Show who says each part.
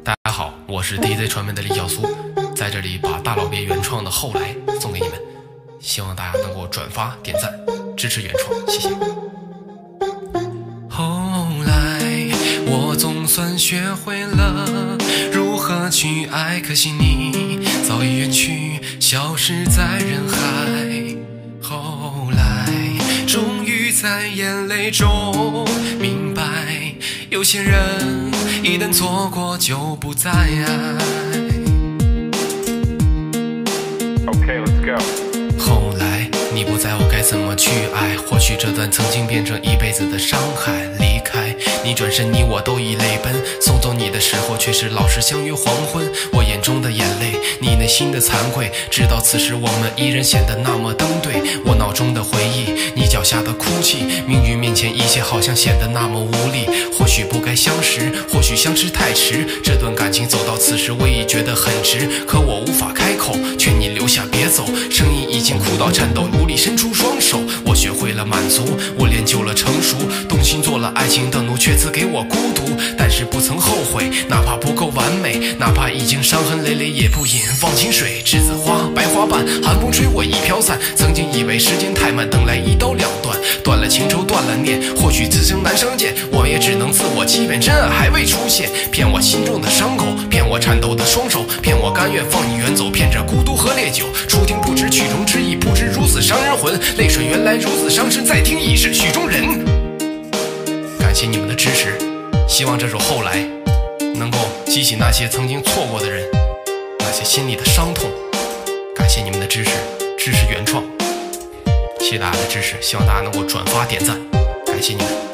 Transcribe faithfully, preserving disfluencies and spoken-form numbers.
Speaker 1: 大家好，我是 D Z 传媒的李小苏，在这里把大佬别原创的《后来》送给你们，希望大家能够转发点赞支持原创，谢谢。后来我总算学会了如何去爱，可惜你早已远去，消失在人海。后来终于在眼泪中明白，有些人一旦错过就不再爱。
Speaker 2: Okay, let's go.
Speaker 1: 后来你不在，我该怎么去爱？或许这段曾经变成一辈子的伤害。离开你转身，你我都已泪奔，送走你的时候却是老是相约黄昏。我眼中的眼泪，你内心的惭愧，直到此时我们依然显得那么登对。我脑中的回忆，你脚下的哭泣，命运面前一切好像显得那么无力。或许不该相识，或许相识太迟，这段感情走到此时我已觉得很值，可我无法开口劝你留下别走，声音已经哭到颤抖，无力伸出双手。我学会了满足，我练就了成熟，动心做了爱情的奴，却赐给我孤独，但是不曾后悔，哪怕不够完美，哪怕已经伤痕累累，也不饮忘情水。栀子花白花瓣，寒风吹我已飘散，曾经以为时间太慢，等来一刀两断，断了情仇断了念，或许此生难相见，我也只能自我欺骗，真爱还未出现，骗我心中的伤口，骗我颤抖的双手，骗我甘愿放你远走，骗着孤独和烈酒。初听不知曲中之意，不知如此伤人魂，泪水原来如此伤身，再听已是曲中人。感谢你们的支持，希望这首《后来》能够激起那些曾经错过的人那些心里的伤痛。感谢你们的支持，支持原创，谢谢大家的支持，希望大家能够转发点赞，感谢你们。